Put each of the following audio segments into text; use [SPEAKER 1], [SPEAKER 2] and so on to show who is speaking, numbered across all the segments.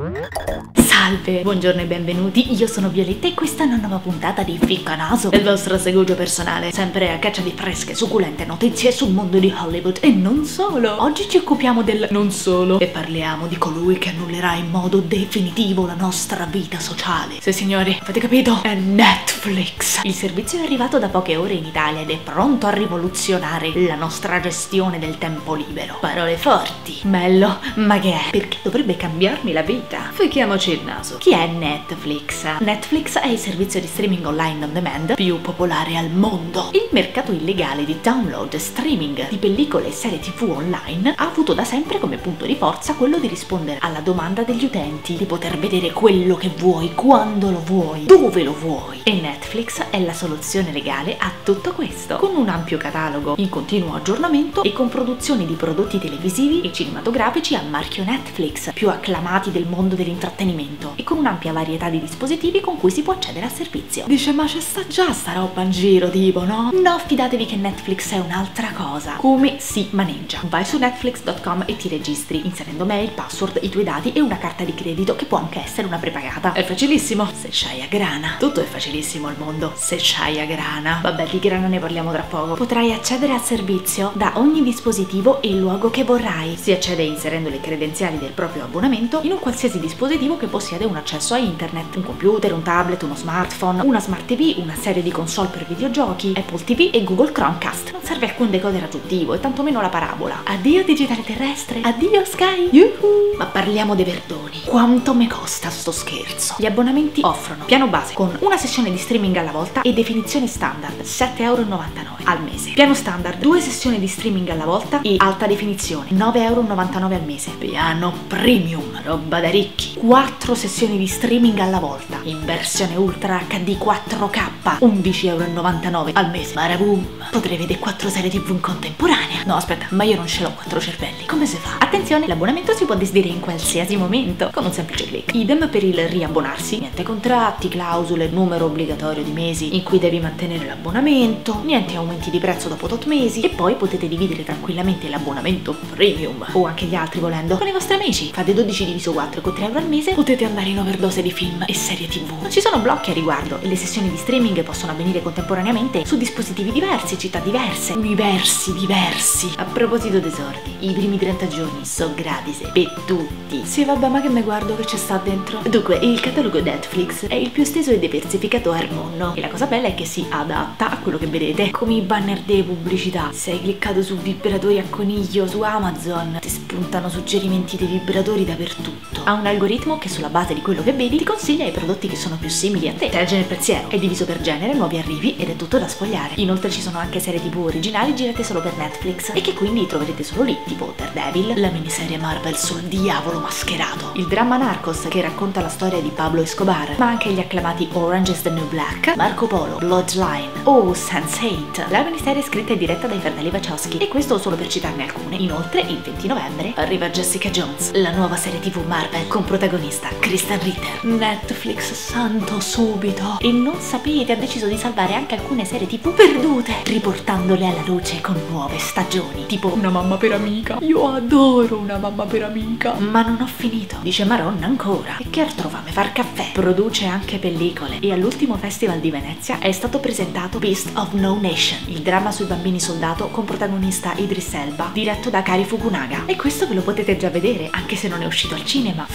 [SPEAKER 1] Salve, buongiorno e benvenuti, io sono Violetta e questa è una nuova puntata di Ficcanaso, il vostro segugio personale, sempre a caccia di fresche, succulente notizie sul mondo di Hollywood e non solo. Oggi ci occupiamo del non solo e parliamo di colui che annullerà in modo definitivo la nostra vita sociale. Sì signori, avete capito? È Netflix. Il servizio è arrivato da poche ore in Italia ed è pronto a rivoluzionare la nostra gestione del tempo libero. Parole forti. Bello, ma che è? Perché dovrebbe cambiarmi la vita? Ficchiamoci il naso. Chi è Netflix? Netflix è il servizio di streaming online on demand più popolare al mondo. Il mercato illegale di download e streaming di pellicole e serie TV online ha avuto da sempre come punto di forza quello di rispondere alla domanda degli utenti di poter vedere quello che vuoi, quando lo vuoi, dove lo vuoi. E Netflix è la soluzione legale a tutto questo, con un ampio catalogo in continuo aggiornamento e con produzioni di prodotti televisivi e cinematografici a marchio Netflix, più acclamati del mondo dell'intrattenimento, e con un'ampia varietà di dispositivi con cui si può accedere al servizio. Dice, ma c'è sta già sta roba in giro, tipo, no? No, fidatevi che Netflix è un'altra cosa. Come si maneggia? Vai su netflix.com e ti registri inserendo mail, password, i tuoi dati e una carta di credito che può anche essere una prepagata. È facilissimo se c'hai a grana. Tutto è facilissimo al mondo se c'hai a grana. Vabbè, di grana ne parliamo tra poco. Potrai accedere al servizio da ogni dispositivo e luogo che vorrai. Si accede inserendo le credenziali del proprio abbonamento in un qualsiasi dispositivo che possiede un accesso a internet, un computer, un tablet, uno smartphone, una smart TV, una serie di console per videogiochi, Apple TV e Google Chromecast. Non serve alcun decoder aggiuntivo e tantomeno la parabola. Addio digitale terrestre, addio Sky, yuhu! Ma parliamo dei verdoni. Quanto me costa sto scherzo? Gli abbonamenti offrono piano base con una sessione di streaming alla volta e definizione standard, 7,99 € al mese. Piano standard, 2 sessioni di streaming alla volta e alta definizione, 9,99 € al mese. Piano premium, roba da ricchi, 4 sessioni di streaming alla volta in versione ultra HD 4K, 11,99 € al mese. Marabum, potrei vedere 4 serie TV in contemporanea. No, aspetta, ma io non ce l'ho 4 cervelli, come si fa? Attenzione, l'abbonamento si può disdire in qualsiasi momento con un semplice clic. Idem per il riabbonarsi, niente contratti, clausole, numero obbligatorio di mesi in cui devi mantenere l'abbonamento, niente aumenti di prezzo dopo tot mesi, e poi potete dividere tranquillamente l'abbonamento premium o anche gli altri volendo con i vostri amici. Fate 12 diviso 4 con 3 € al mese, potete andare in overdose di film e serie TV. Non ci sono blocchi a riguardo e le sessioni di streaming possono avvenire contemporaneamente su dispositivi diversi, città diverse, universi diversi. A proposito dei sordi, i primi 30 giorni sono gratis per tutti. Sì vabbè, ma che me guardo che c'è sta dentro? Dunque, il catalogo Netflix è il più esteso e diversificato al mondo e la cosa bella è che si adatta a quello che vedete, come i banner delle pubblicità. Se hai cliccato su vibratori a coniglio su Amazon, ti spuntano suggerimenti dei vibratori dappertutto. Ha un algoritmo che sulla base di quello che vedi ti consiglia i prodotti che sono più simili a te. Legge nel pensiero, è diviso per genere, nuovi arrivi ed è tutto da sfogliare. Inoltre ci sono anche serie TV originali girate solo per Netflix e che quindi troverete solo lì, tipo Daredevil, la miniserie Marvel sul diavolo mascherato, il dramma Narcos che racconta la storia di Pablo Escobar, ma anche gli acclamati Orange is the New Black, Marco Polo, Bloodline o Sense8, la miniserie scritta e diretta dai fratelli Wachowski, e questo solo per citarne alcune. Inoltre il 20 novembre arriva Jessica Jones, la nuova serie TV Marvel con protagonista Kristen Ritter. Netflix santo subito. E non sapete, ha deciso di salvare anche alcune serie TV perdute, riportandole alla luce con nuove stagioni, tipo Una mamma per amica. Io adoro Una mamma per amica. Ma non ho finito, dice Maron ancora. E che altro fame far caffè? Produce anche pellicole e all'ultimo festival di Venezia è stato presentato Beast of No Nation, il dramma sui bambini soldato con protagonista Idris Elba, diretto da Kari Fukunaga. E questo ve lo potete già vedere, anche se non è uscito al cinema.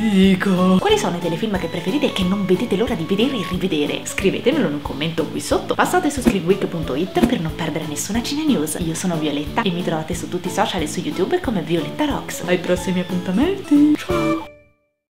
[SPEAKER 1] Figo! Quali sono i telefilm che preferite e che non vedete l'ora di vedere e rivedere? Scrivetemelo in un commento qui sotto. Passate su screenweek.it per non perdere nessuna cine news. Io sono Violetta e mi trovate su tutti i social e su YouTube come Violetta Rocks. Ai prossimi appuntamenti! Ciao!